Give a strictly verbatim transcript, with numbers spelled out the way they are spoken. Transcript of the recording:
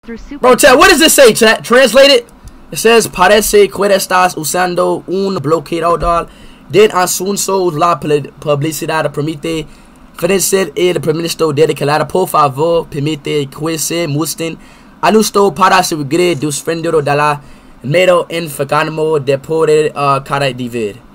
through super. Bro, chat, what does this say, chat? Translate it. It says, parece que estás usando un bloqueador de asuntos. La publicidad permite financiar el ministro de declarar, por favor, permite que se muestren anuncios para seguir defendiendo de la medio enfermo de poder uh, cada diver.